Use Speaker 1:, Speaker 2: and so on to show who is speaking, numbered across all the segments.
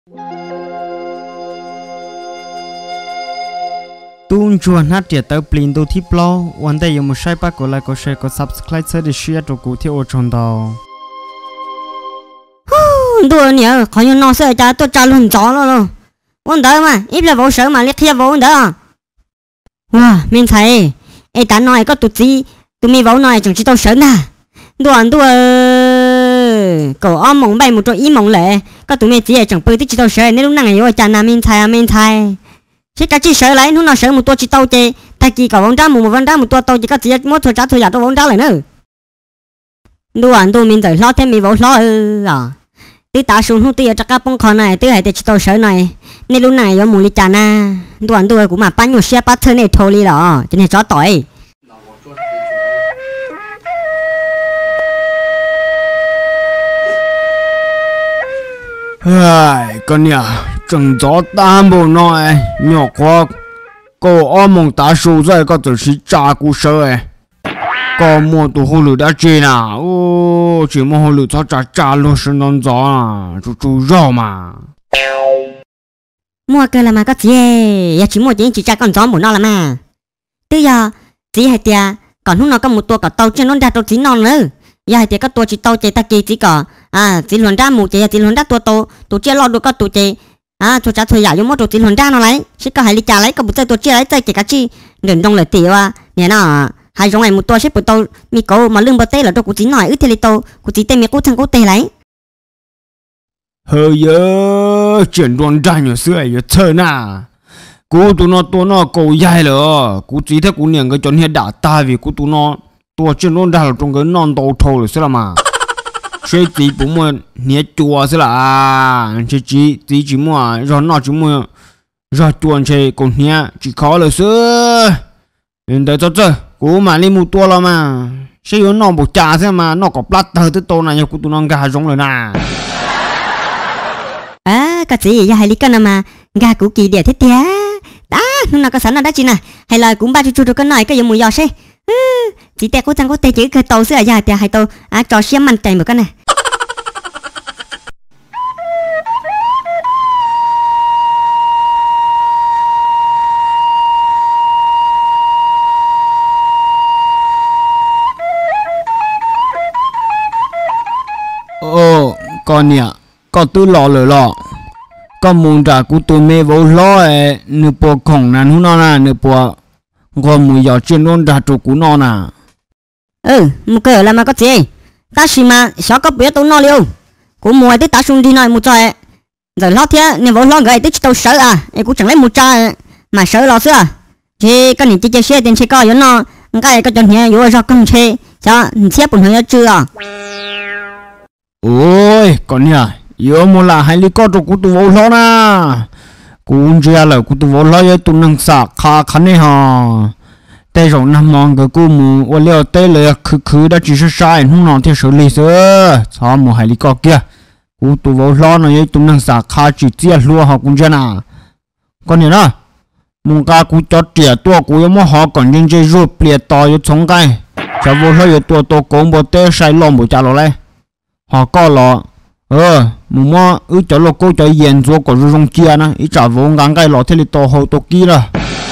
Speaker 1: tuôn chuồn hát tiệt tới plin tu thi ploวันได้ยังไม่ใช่ปะก็ไลค์ก็แชร์ก็ subscribe เสด็จเชียร์ตัวกูที่โอชอนดาว
Speaker 2: đùa nhở khỏi như nó sợ cha tôi cha luôn chó luôn vấn đề mà ít là vô sợ mà liệt thiệp vô vấn đề à wow mình thấy ấy ta nói có tụt gì tụi mình vô nói chẳng chỉ tao sợ nè đùa cậu om mộng bay một chỗ ý mộng lệ có tụi mình chỉ chẳng bơi tí chỉ tao sợ nên lúc nào ngày cha na mình thay chỉ cả chỉ sợ lại lúc nào sợ một tua chỉ tao chơi thay chỉ cậu vốn ra một vốn ra một tua tao chỉ có chỉ một thôi trả thôi giả tao vốn ra lại nữa đùa mình tới lo thêm mình vô lo à tí ta xuống hút tí ở chắc bông con này tí hay tí tao sợ này nên lúc này có mùi chả na đuổi cũng mà bán nhiều xe bắt thân này thôi đi đó cho nên chó tỏi
Speaker 1: con nhà chẳng gió tam bộ nói nhỏ quá cô ôm mong ta số rồi có thể chỉ trả cú sợ có mua tụ hồ lửa đã chơi nào ô chỉ mua hồ lửa cho trả luôn sinh non gió à chú rau mà
Speaker 2: mua cái là mà có gì ya chỉ mua chỉ trả con gió một nó là mà bây giờ chỉ hay tia còn lúc nào có một tua cả tàu trên nó ra tàu chỉ non nữa ya hay tia có tua chỉ tàu chơi ta kia chỉ có chỉ luồn ra một chơi chỉ luồn ra tua tàu chơi lo được có tàu chơi cho trả thời gian giống một tàu chỉ luồn ra nó lấy chỉ có hai ly trà lấy có một tàu chơi lấy chơi chỉ cả chi đừng đông lại tiền à nè nó hai giống này một tua xếp một tàu mi cổ mà lưng bao tê là đâu cũng chỉ nói ít thì tàu cũng chỉ tê mi cố thằng cố tê lấy
Speaker 1: hơi giờ chuyển đoàn ra nhiều xưa ấy chơi na cú tụi nó cầu dài rồi cú chỉ thấy cú niệm cái chọn hiện đã ta vì cú tụi nó tua chuyển đoàn ra là trong cái non tàu thầu rồi xưa là mà chơi chỉ bụng mà nhẹ chùa xưa là chỉ mua rồi nó chỉ mua rồi tuần chơi còn nhẹ chỉ khó là xưa đến đây cho chơi cú mà lên một tua là mà sẽ có nó bộ trà thế mà nó có platter tới tô này nhiều cú tụi nó gà giống rồi nè
Speaker 2: cái gì vậy hay lý cân mà gà cũ kỳ địa thế tía đã nó có sẵn là đã chị nè hay là cũng ba chú cái này cái gì mùi giò xe chỉ tè cố thằng cố tè chữ cái tàu xưa à tè hay tàu trò xem mặn chạy một cái này
Speaker 1: con nhỉ con tư lọ lửa lọ con muốn trả cú tụi mẹ vô lo ấy nửa bộ khổng nàn hú nó nè nửa bộ còn mùi giò chuyên luôn trả chủ cú nó nè
Speaker 2: một cái là mà có gì ta xí mà sao có biết tụi nó liêu cú mùi tới ta xuống đi nói một trò rồi lo thế nên vô lo người tới tàu sợ em cũng chẳng lấy một trò mà sợ lo xưa thì cái này chơi xe tiền xe coi cho nó cái cái chuyện này vô ra công xe cho xe bùn hơi chưa
Speaker 1: ôi con nhỉ yêu một là hai lý có cho cú tụi vô lo na cú chia là cú tụi vô lo với tụi năng sạc khá này ha tây rồi năm mong cái cú mù ô liều tây là khứ đã chỉ sai không nói theo xử lý sơ sao một hai lý có kia cú tụi vô lo này với tụi năng sạc khá chỉ chia luôn họ cũng chưa nào con nhỉ đó mong cả cú cho trẻ tua cú mà họ còn những chơi rùa bịa to với chống cái cho vô lo với tua cũng bộ tây sai lom bộ trả lại họ có lọ mù mò cho lô cô cho yên rồi có rung chia na ít trả vốn ngang cái lọ thế thì to hậu to kia rồi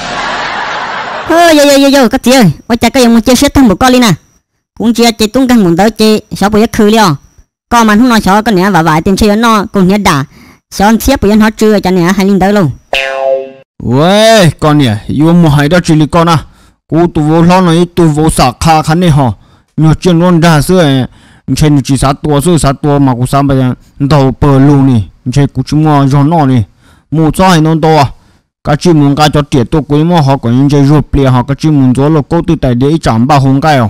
Speaker 2: yo cái gì ơi ôi cha cái ông chia sẻ thằng một con đi nè cũng chia chỉ tung thằng muốn tới chỉ sao bây giờ khử liao con mà không nói sao cái này và vài tiền chơi nó cũng nhớ đã sao chia bây giờ nó chưa cho này hay linh tới luôn
Speaker 1: ôi con nhỉ yêu một hai đó chỉ là con à cú tụ vô lo này tụ vô sạc khá khăn này hả nhiều chuyện luôn ra xưa trên chỉ sát tua mà cũng sao bây giờ đầu bờ luôn nè trên cũng chỉ mua giò nọ nè mua cho hay non to à cái chim muốn cái cho tiệt tôi cũng mua họ còn những chơi ruột bìa họ cái chim muốn cho là cô từ tại để chạm ba hồng cái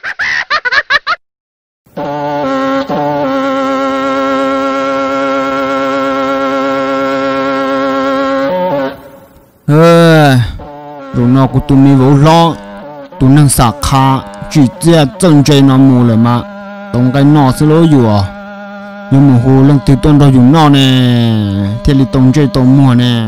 Speaker 1: rồi nó cũng tụi mình vô lo tụi năng sạc khá chỉ tiếc chân chơi nó mua lại mà tông cái nọ sẽ lối dù à nhưng mà hồ lần từ tuần đó dùng nọ nè thì li tông chơi tông mua nè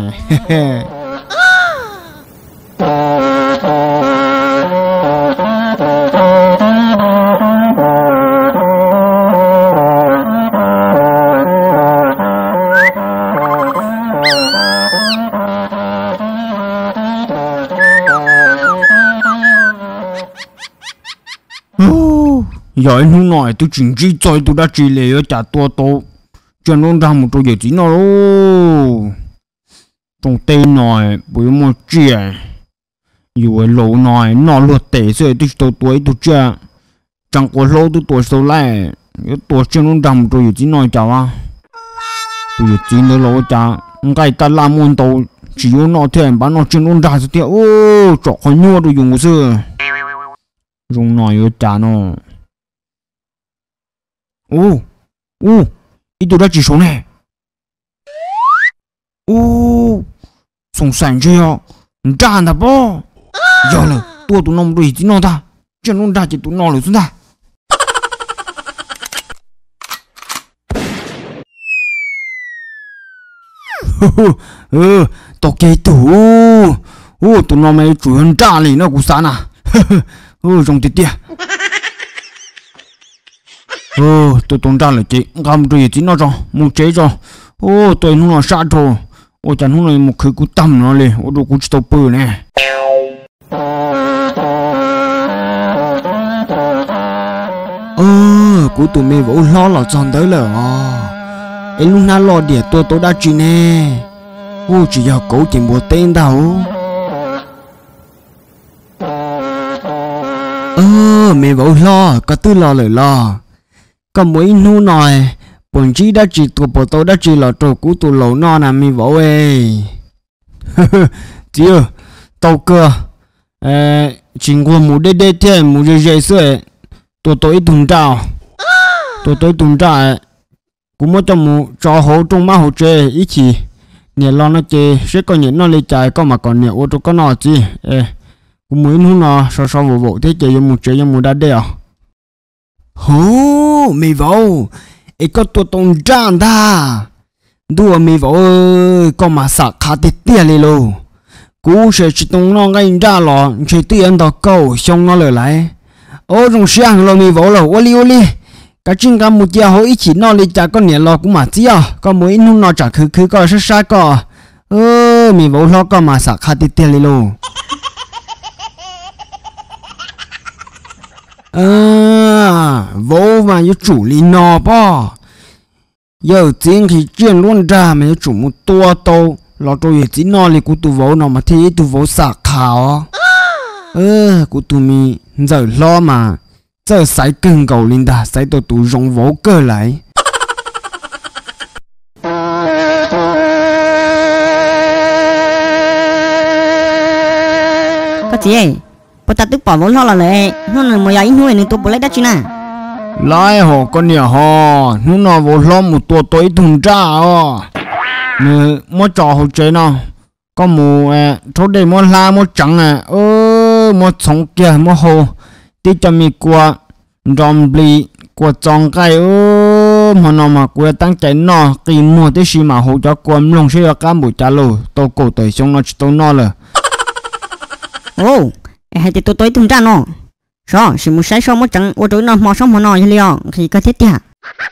Speaker 1: giờ anh không nói tôi chính trị chơi tôi đã chỉ lệ ở trả tua tô chuyện luôn ra một chỗ gì chỉ nó luôn trong tên nói bởi một chuyện dù ở lâu nói nó luật tệ rồi tôi tuổi tôi chưa chẳng có lâu tôi tuổi sau lại tuổi chuyện luôn ra một chỗ gì chỉ nói chào à tôi chỉ nói lâu chả cái ta làm môn tàu chỉ có nó thêm bán nó chuyện luôn ra rồi thì ô chỗ khó nhua tôi dùng cái dùng nói ở chả nó ô ít tôi đã chỉ số này ô song sản chưa ra thật bố giờ là tôi tụi nó đi chỉ nó ta chuyện luôn ra chỉ tụi nó rồi xuống ta tao kể tụ tụi nó mày chủ hơn ra liền nó cũng sao nè trong tiệt tiệt tôi tuần ra là chị cầm rồi chị nó rồi một chế rồi tôi nó sát rồi chẳng nó một khởi cú tâm nó liền đồ cú tàu bự nè cú tụi mày vẫn lo là chọn tới là em lúc nào lo địa tôi đã chỉ nè chỉ giờ cố chỉ một tên đâu mày vẫn lo có tư lo lời lo còn mỗi nu nói bọn chị đã chỉ tụi bọn tôi đã chỉ là trò cú tụi lẩu no nè mày bảo ơi chị ơi tao cơ chính qua một đêm thế một giờ sớm tụi tôi tung trào cũng mới trong một trò hậu trong má hậu chơi ý chỉ nhà lo nó chơi sẽ có những nó lấy chạy có mà còn nhiều ô tô có nọ chi cũng mới nu nó sao vụ thế chơi một chơi một đá đeo mày vào có tụi tông tràn ta đùa mày vào có mà sạc khá tiền đi luôn cú sẽ chỉ tông nó ngay ra lò chỉ tiền đó câu xong nó lại trong sáng rồi mày vào là ô li cái chuyện cả một giờ hồi chỉ nó lấy trả con nhẹ lò cũng mà chỉ có mỗi nu nó trả cứ có sát có mày vào lo có mà sạc khá tiền đi luôn vô mà như chủ lý nó bó giờ tiếng thì chuyện luôn ra mà chủ một tua tô lo tôi chỉ nó thì của tụi vô nó mà thấy tụi vô sạc khảo của tụi mi giờ lo mà giờ sai cưng cầu linh ta sai tụi rong vô cơ lại
Speaker 2: có gì bọn ta tức bỏ vốn lo là lệ nó là một ai nuôi nên tôi bỏ lấy đất chứ nè
Speaker 1: lại hồ con nhà hồ nó vô lo một tôi thùng ra nè mỗi trò hồ chơi nào có một chỗ đây mỗi la mỗi trắng mỗi sống kia mỗi hồ tí cho mi qua rong bì qua tròn cái mà nó mà qua tăng chạy nó kỳ mua tí xí mà hồ cho quam long sẽ có buổi trả lời tôi cổ tới xong nó chỉ tôi nó là
Speaker 2: hay thì tôi tung ra nó sao chỉ một sai một chẳng ô tôi nó mò xong mà nó như liệu thì có thiết à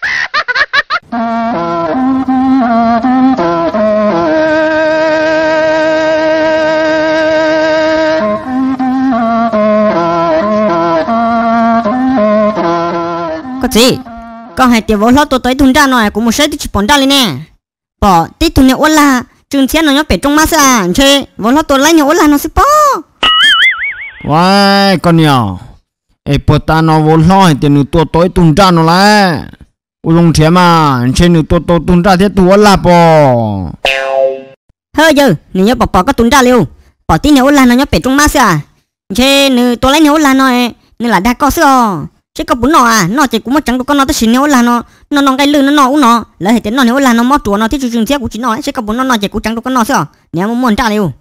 Speaker 2: có gì có hai tiểu vô lo tôi tung ra nó cũng một sai thì chỉ bỏ ra lên nè bỏ tí tung nhiều là chừng xe nó nhớ bể trong má sao chơi vô lo tôi lấy nhiều là nó sẽ bỏ
Speaker 1: Wow, con nhỏ, bữa ta nó vô lo thì nửa tôi tung ra nó lại, uống thế mà, trên nửa tôi tung ra thế tôi là bò.
Speaker 2: Hơi giờ, nếu nhớ bỏ có tung ra liêu, bỏ tí nếu là nó nhớ bể trong má sao, trên nửa tôi lấy nếu là nó, nên là đã có sao, chứ có bún nó chỉ cũng một chẳng có nó tới xin nếu là nó cái lưng nó uống nó, lấy hệ tiền nó nếu là nó mót chuột nó thì chừng xe của chỉ nó, chứ có bún nó chỉ cũng chẳng có nó sao, nếu muốn ra liêu.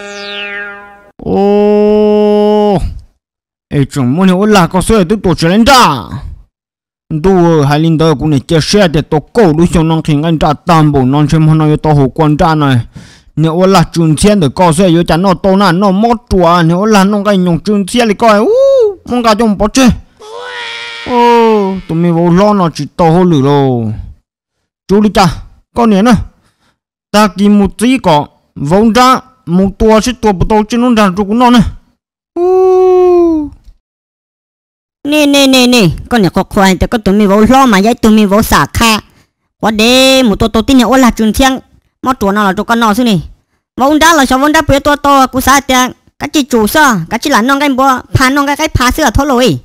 Speaker 1: Chúng muốn hiểu là có sự tự tổ chức lên ra tôi hai linh đời cũng để chia sẻ để tổ cổ đối象năng khiến anh ra tam bộ non xem hôm nay tổ hồ quan ra này nếu là trường chiến để có sự yếu chắn nó to nè nó mót chùa nếu là nó cái nhung trường chiến thì coi mong cả trong bỏ chơi tụi mình vô lo nó chỉ to hơn lửa rồi chú đi cha con nhỉ nữa ta kiếm một tí có vốn ra một tua sẽ tua bộ trên nó ra rồi cũng nó nè
Speaker 2: nè con nhà có khoai thì có tụi mình vô lo mà vậy tụi mình vô xả kha quá đê một tô tin nhà ô là trường thiang mà chuột nào là chuột con nào xí nè vốn đã là sao vốn đã bữa tô cú xả tiền cái chi chủ sao cái chi là non cái bùa phá non cái phá sữa thôi rồi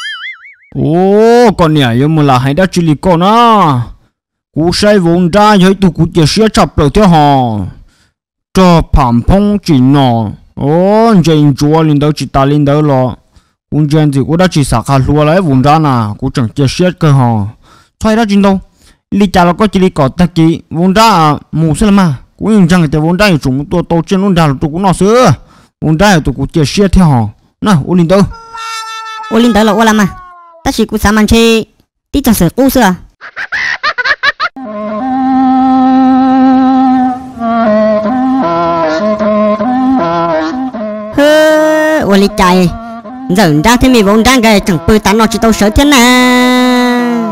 Speaker 1: ô con nhà yêu mà là hay đã chỉ lý con á cú sai vốn ra với tụi cú chỉ sẽ chập được theo họ cho phàm phong chỉ nọ ô trên chúa lên đâu chỉ ta lên đâu lo cũng trên thì cú đã chỉ sạc hạt lúa lấy vốn ra nè cú chẳng chỉ sẽ cơ họ thôi đã trên đâu lý cha là có chỉ lý cọt ta kỹ vốn ra mù xí mà cú dùng chẳng cái vốn ra chúng tôi tô trên vốn ra là tụi cú nọ xưa vốn ra tụi cú chỉ sẽ theo họ nè ô lên đâu
Speaker 2: là ô làm mà ta chỉ cú xả màn chơi tí cho sửa cú xưa ô lý chạy giờ ra thế mình vốn đang cái chẳng bơi tán nó chỉ tao sợ thế nào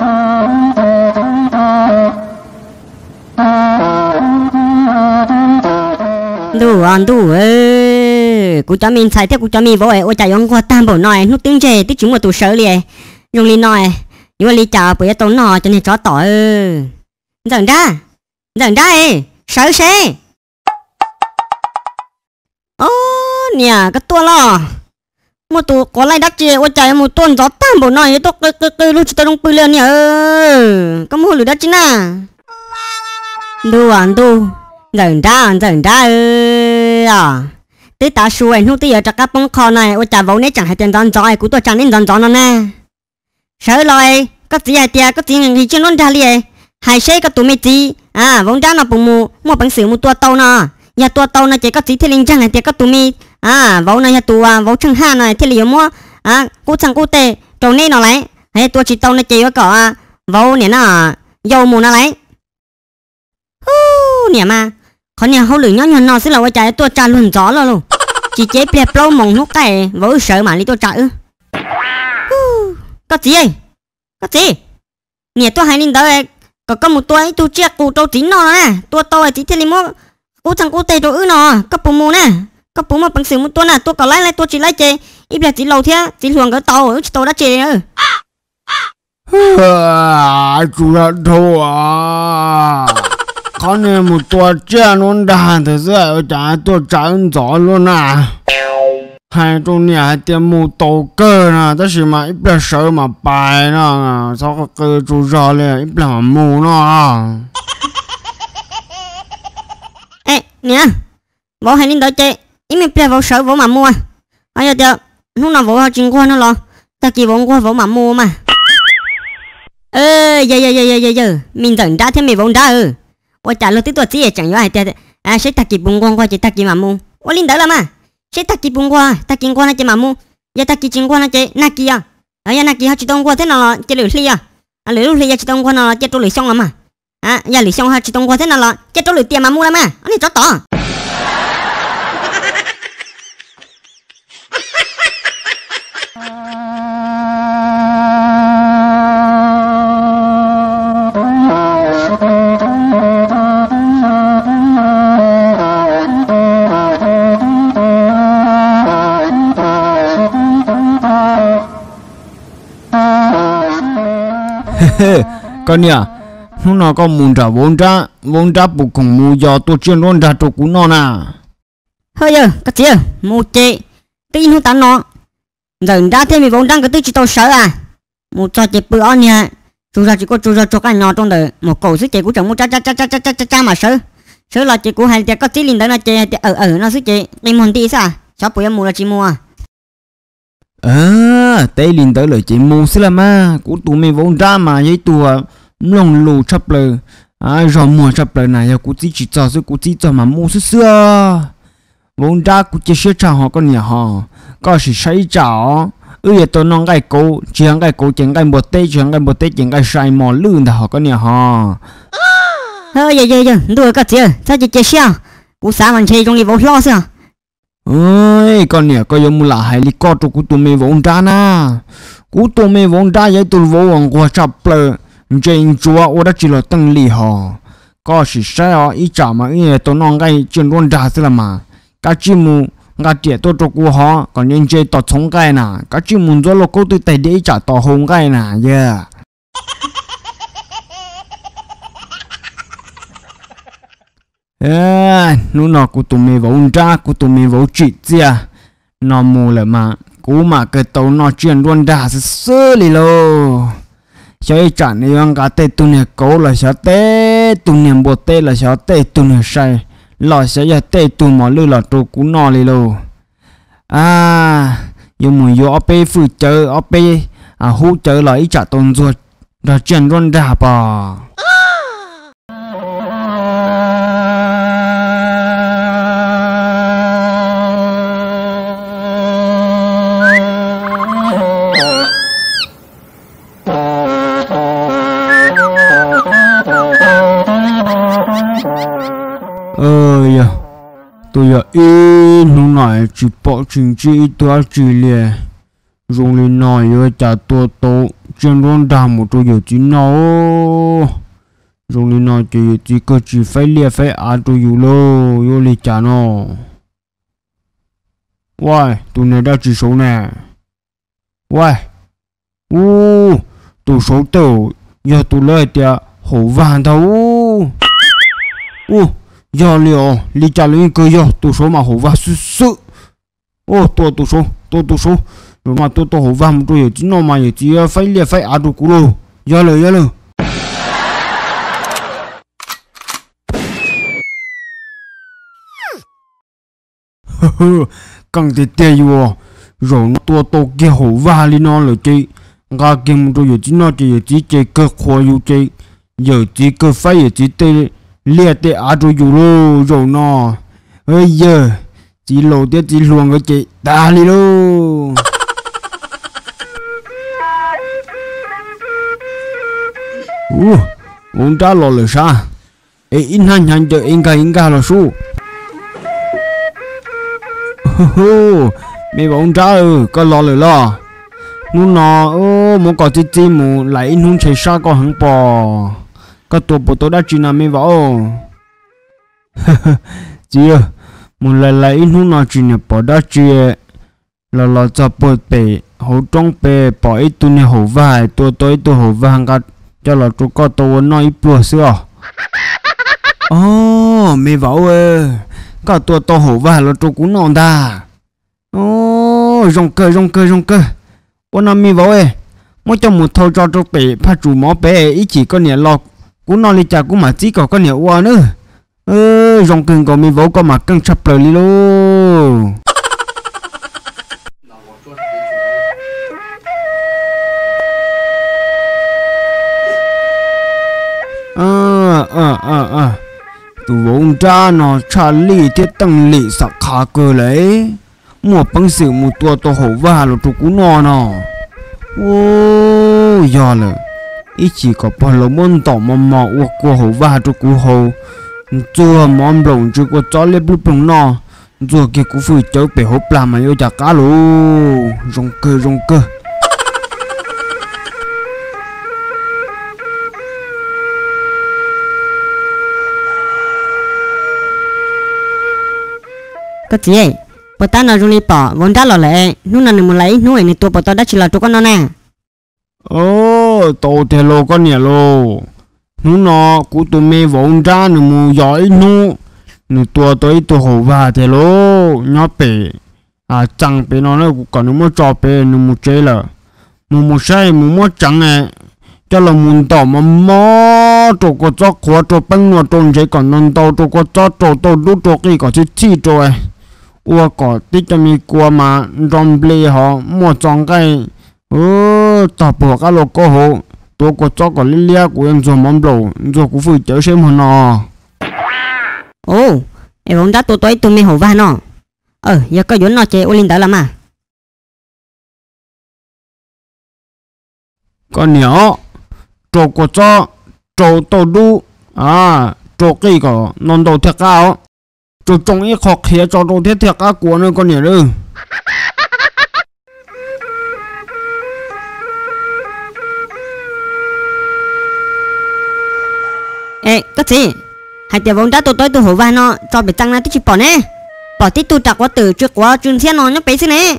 Speaker 2: đủ cú cho mình xài theo cú cho mình vô ôi chạy ông qua tam bộ nói nút tiếng chè tí chúng mà tụ sợ liền dùng lý nói nhưng mà lý chào bởi tao nọ cho nên chó tỏ giờ ra sợ xe ô nè cái tua lo một tụ có lại đắt chè ôi chạy một tuần gió tam bộ nói tôi lúc chỉ tao đông bự lên nè có mua lửa đắt chứ na đủ giờ ra tí ta xuôi nút tí ở trong các bông kho này ôi chả vốn đấy chẳng hay tiền giòn giỏi của tôi chẳng nên giòn nó nè sợ rồi có gì hay tiền có gì thì chưa nói ra liền hay xe có tụi mày gì vốn ra nó bùng mù mua bằng sữa một tua tàu nè nhà tua tàu này chỉ có gì thì linh chẳng hay tiền có tụi mày vốn này nhà tua vốn chân ha này thì liệu mua cú chẳng cú tệ trâu này nó lấy hay tua chỉ tàu này chỉ có vốn này nó dầu mù nó lấy nè mà con nhà hậu lửa nhỏ nó sẽ là quay trái tôi trả luôn gió luôn chỉ chế bẹp lâu mỏng lúc cái vỡ sợ mà đi tôi trả có gì nè tôi hay lên tới có một tuổi tôi chia cụ tôi chính nó nè tôi chỉ thêm một cú thằng cú tê tôi nó có bùn mù nè có bùn mà bằng sừng một tuần nè tôi còn lấy tôi chỉ lấy chè ít là chỉ lâu thế chỉ luồng cái tàu tôi đã chè
Speaker 1: chú đã thua con này một tua chè luôn đàn thật sự chả tôi trắng gió luôn hai trong nhà tiêm một tàu cơ nè tất nhiên mà ít là sợ mà bài nè sao có cơ chú rõ lên ít là mù nó
Speaker 2: ê nè bố hay lên đó chơi ít mình phải vào sợ bố mà mua giờ giờ lúc nào bố chừng qua nó lo ta kỳ bố qua bố mà mua mà giờ mình dẫn ra thêm mình bố ra ôi chả lúc tí tuổi gì chẳng nhớ ai tiền sẽ ta kỳ bung qua chỉ ta kỳ mà mua ôi linh đó là mà sẽ ta kỳ bung qua ta kỳ qua nó chỉ mà mua giờ ta kỳ chừng qua nó chỉ na kỳ giờ na kỳ họ chỉ đông qua thế nào chỉ lười lia lười lia chỉ đông qua nó chỉ trâu lười xong mà giờ lười xong họ chỉ đông qua thế nào chỉ trâu lười tiền mà mua là mà anh ấy chó tỏ
Speaker 1: con nè nó có muốn trả vốn ra buộc cùng mua giò tôi chuyên luôn ra chỗ cũ nó nè
Speaker 2: hơi giờ cái gì mua chị tin không tán nó giờ ra thêm mình vốn đang cái tư chỉ tao sợ một trò chị bự on nha chú ra chỉ có chú ra cho cái nhỏ trong đời một cổ sức chị của chồng mua cha mà sợ là chị của hai chị có tí linh đó là chị nó sức chị em muốn tí sao cháu bữa em mua là chị mua
Speaker 1: tây linh tới lời chị mua xí là mà của tụi mình vốn ra mà với tụi lồng lù chấp lời rồi mua chấp lời này của chỉ cho sức của chỉ cho mà mua xưa vốn ra của chị sẽ cho họ con nhà họ có sự xây chảo giờ tôi nói cái cổ chuyện cái một tết chuyện cái sai mò lương họ con nhà họ
Speaker 2: giờ đùa cái gì sao chị sao của xã mình chơi trong đi vốn lo sao
Speaker 1: ơi con nè có giống là hay đi co cho của tụi mình vốn ra na của tụi mình vốn ra vậy tụi vốn qua chập lờ trên chúa ở đó chỉ là tăng lì họ có sự sai họ ít chả mà ý tôi nói cái chuyện luôn ra thế là mà cái chim ngã trẻ tôi cho cô họ còn nhân chơi tọt sống cái nè các chị muốn cho lo cô tôi tay để trả tọt hồng cái nè yeah nó nọ của tụi mình vốn ra của tụi mình vốn chị chia nó mù lại mà cái tàu nó chuyện luôn đã sơ lì lô chơi chẳng này ăn cả tê tụi này cố là sẽ tê tụi này bột tê là sẽ tê tụi này say là sẽ giờ tê tụi mà lưu là tụi cú nó lì lô dùng mùi vô ốp phụ chơi ốp hú chơi lại trả tôn ruột là chuyện luôn đã bà tôi giờ in hôm nay chỉ bỏ chính trị tôi chỉ lệ dùng lên nói rồi trả tôi trên luôn đàm một tôi giờ chỉ nó dùng lên nói chỉ có chỉ phải lệ phải tôi yêu lo yêu lệ trả nó Why tôi này đã chỉ số nè Why tôi số tàu giờ tôi lấy tiền hổ vàng đâu giờ liệu lý trả lời cơ giờ tôi số mà hổ vàng sự tôi số rồi mà tôi hổ vàng tôi chỉ nó mà chỉ phải liệt phải ăn được cú lô giờ lời càng thì tệ rồi nó tôi kia hổ vàng đi nó rồi chị ngã kia tôi chỉ nó chỉ chơi cơ khoa yêu chơi giờ chỉ cơ phải chỉ tệ liệt tệ tôi yêu rồi nó ơi giờ chỉ lộ tiết chỉ luồng cái chị ta đi luôn ông ta lo là sao in hành chờ in cả là su mày bảo ông ta có lo rồi lo nun nó muốn có tí muốn lại nun chạy xa có hứng bò có tổ bộ tôi đã chỉ là mày bảo chị muốn lại nun nó chỉ là bỏ đã chỉ là cho bớt bể hậu trong bể bỏ ít tu này hậu vải tôi hậu vàng cả cho là tôi có tôi nói bùa xưa mày bảo có tôi hậu vải là tôi cũng non ta rong cơ ôn năm mi vào mỗi trong một thâu cho tôi bị phát chủ máu bé ý chỉ có nhẹ lọt cũng non đi chả cũng mà chỉ có nhẹ qua nữa rong cưng có mi vào có mà cưng chập lời đi luôn tụ vốn ra nó trả lý thiết tăng lý sạc khá cơ lấy mua bằng sự một tua hổ va là tụ cú nò giờ là ít chỉ có bao lâu món tỏ mà của hổ va tụ cú hổ chưa món bồng chưa có chó lép lúc bồng nò rồi kia cú phơi chớ bể hộp làm mà yêu chả cá luôn rong cơ
Speaker 2: có gì bọn ta nói rồi bỏ vốn đã lo lệ lúc nào mình lấy nuôi này tôi bọn ta đã chỉ là tôi con nó nè
Speaker 1: tôi theo lô con nhà lô lúc nó của tụi mày vốn ra nữa mua giỏi nữa tôi hổ va theo lô nhớ bể chẳng bể nó cũng còn nó cho bể nó mua chơi là mua sai mua chẳng này cho là muốn tỏ mà mò tôi có cho khóa tôi băng nó tôi chơi còn non tôi có cho tôi đút tôi cái có chi rồi có tí cho mi qua mà rong bì họ mua chọn cái tập bộ cái lô cô hồ tôi có cho có lia của em rồi mắm đồ rồi cũng phải chở xem hơn nọ
Speaker 2: em không đã tôi tụi mình hổ va nó giờ có vốn nó chơi ô linh đã làm à
Speaker 1: con nhỏ tôi có cho tôi đu tôi cái có non đồ thiệt cao tôi trông ít khó khía cho tôi thiết thiệt các của nó con nhỉ ư
Speaker 2: có gì hai tiểu vốn đã tôi hổ va nó cho bị tăng ra tí chỉ bỏ bỏ tí tu trạc quá tử trước quá chuyên xe nó nhá bé xin nè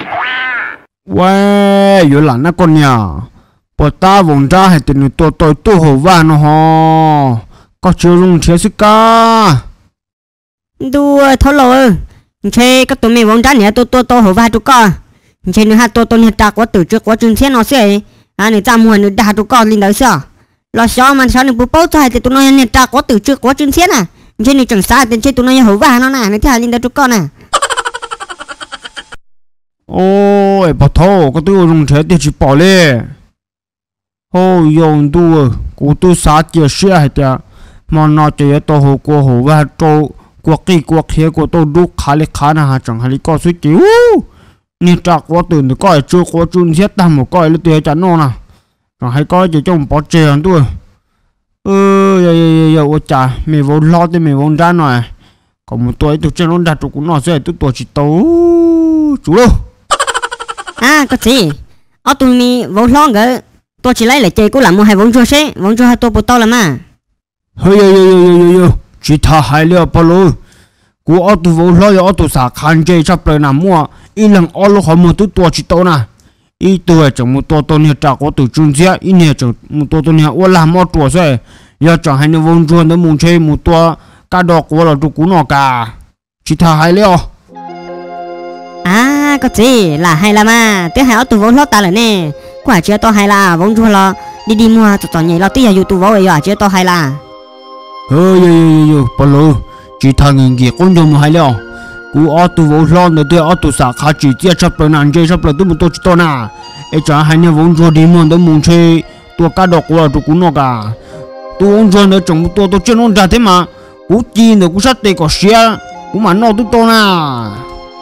Speaker 1: Uầy, yếu là nó con nhà bỏ ta vùng ra hay tình tôi tu hồ va nó hò có chưa rung chế sức ca
Speaker 2: đua thôi rồi chơi các tụi mình vốn ra nhỉ tôi hồ va tụi con chơi nữa ha tôi nhặt trạc quá tử trước quá chuyên xe nó sẽ nữa ra mùa nữa đa tụi con lên đấy sao lo sao mà sao nữa bố bố thôi thì tụi nó nhặt trạc quá tử trước quá chuyên xe à chơi nữa chẳng xa thì chơi tụi nó hồ va nó nè nữa thì lên đấy tụi con nè
Speaker 1: ôi bỏ thô có tôi rung chế thì chỉ bỏ lên ôi dùng tôi cụ tôi xả chia sẻ hay chưa mà nó chỉ tôi hồ của hồ và tôi cuộc kỳ cuộc kia của tôi đúc khá là chẳng hay có suy cứu nên chắc quá từ nó coi chưa có chuyên xét tầm một coi là tiền chắn nó nè còn hay coi chỉ trong bỏ chèn tôi giờ chả mày vốn lo thì mày vốn ra rồi còn một tuổi tôi trên nó đặt cũng nó sẽ tôi tuổi chỉ tấu chú đâu
Speaker 2: có gì tụi mình vốn lo gỡ tôi chỉ lấy lại chơi cũng làm một hai vốn cho xe vốn cho hai tôi bột to là mà
Speaker 1: hơi chỉ thà hai liệu bao lâu cú ở tụ vốn lo ở tụ xả khăn chơi sắp tới nằm mua ít lần ở lúc họ mua tụ chỉ tao nè ít tuổi chẳng một tôi này trả có tụ chuyên gia ít này chẳng một tôi này ở làm ở tuổi rồi giờ chẳng hay nó vốn cho nó muốn chơi một tôi cá đỏ của là tụ cú nọ cả chỉ thà hai liệu
Speaker 2: có gì là hay là mà tiếng hai ở tụ vốn lo ta là nè quả chưa to hay là vốn cho lo đi mua tụi nhảy lo tí là tụ vốn rồi chưa to hay là
Speaker 1: bao lâu chỉ thằng người kia con dùng hay liệu cú ở tụ vốn lo nữa tôi ở tụ xả khá chỉ chia sắp tới nàn chơi sắp tới tôi một tôi chỉ to nè ấy chẳng hay nó vốn cho đi mua nó muốn chơi tôi cá đỏ của là tụ cú nọ cả tôi vốn cho nó chẳng tôi chơi nó ra thế mà cú chi nữa cú sát tê có xe cú mà nó tôi to nè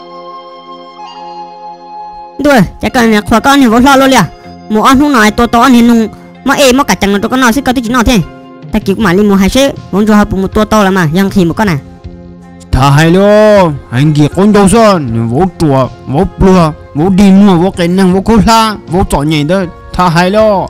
Speaker 2: đuổi chắc cần là khoa con thì vốn lo luôn liền một ăn không nói to anh hình mà mà cả chẳng là tôi có nói sẽ có tí chỉ nói thế ta kêu mà lên một hai xe vốn cho hợp một to là màยังthì một con à
Speaker 1: thà hay luôn anh kia con đâu sơn vỗ chùa vỗ bừa vỗ đi mua vỗ cái năng vỗ khô la vỗ chọn nhảy đó thà hay luôn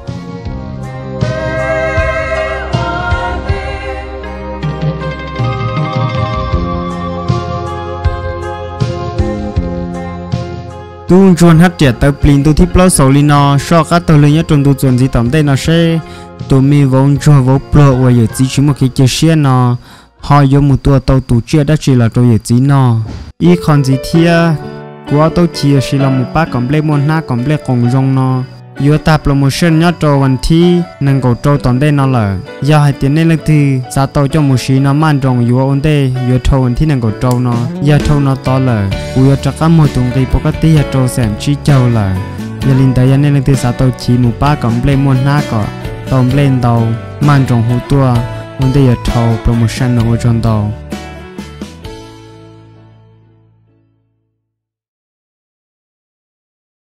Speaker 1: tu chuẩn hấp dẫn tới plin tu thích lo sầu lino so các tàu lên nhất trong tu chuẩn gì tóm đây nó sẽ tụi mình vốn cho vốn pro và giờ chỉ chúng một cái chia sẻ nó họ dùng một tua tàu tủ chia đã chỉ là tôi giờ chỉ nó ý còn gì thia của tôi chia chỉ là một bát còn lấy món na còn lấy còn rong nó giờ ta promotion nhất choวันที่นั่งก็โจตอนได้นั่นแหละอย่าให้เตียนในเรื่องที่ซาโตจมูกชีน้ำมันจงอยู่วันได้อยู่โทวันที่นั่งก็โจเนาะอย่าโทนต่อเลยกูอยากจะกั้มหมดตรงที่ปกติอย่าโจแสมชี้เจ้าเลยอย่าลินแต่ยันในเรื่องที่ซาโตชีหมูป้าก่อนเปล่มวนหน้าก่อนตอนเปล่นเตามันจงหูตัววันได้อย่าโทโปรโมชั่นของจงเตา